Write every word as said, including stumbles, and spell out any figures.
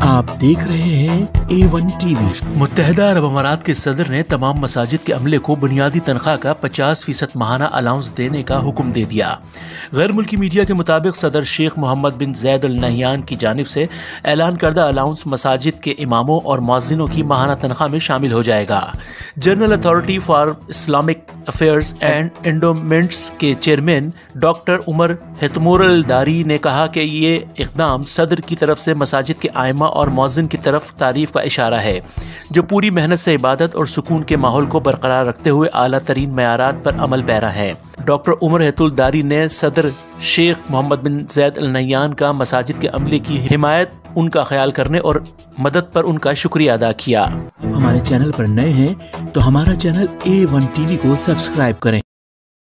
आप देख रहे हैं ए वन टीवी। मुत्तहदा अरब अमारात के सदर ने तमाम मसाजिद के अमले को बुनियादी तनख्वाह का पचास फीसद माहाना अलाउंस देने का हुक्म दे दिया। गैर मुल्की मीडिया के मुताबिक सदर Sheikh Mohammed bin Zayed Al Nahyan की जानिब से ऐलान करदा अलाउंस मसाजिद के इमामों और मुअज्जिनों की माहाना तनख्वाह में शामिल हो जाएगा। General Authority for Islamic Affairs and Endowments के चेयरमैन डॉक्टर उमर हेतमुरल दारी ने कहा कि ये इक़दाम सदर की तरफ से मसाजिद के आइमा और मुअज्जिन की तरफ तारीफ का इशारा है, जो पूरी मेहनत से इबादत और सुकून के माहौल को बरकरार रखते हुए आला तरीन मयारात पर अमल पैरा है। डॉक्टर उमर हेतुल दारी ने सदर Sheikh Mohammed bin Zayed Al Nahyan का मसाजिद के अमले की हिमायत, उनका ख्याल करने और मदद पर उनका शुक्रिया अदा किया। हमारे चैनल पर नए हैं तो हमारा चैनल ए वन टीवी को सब्सक्राइब करें।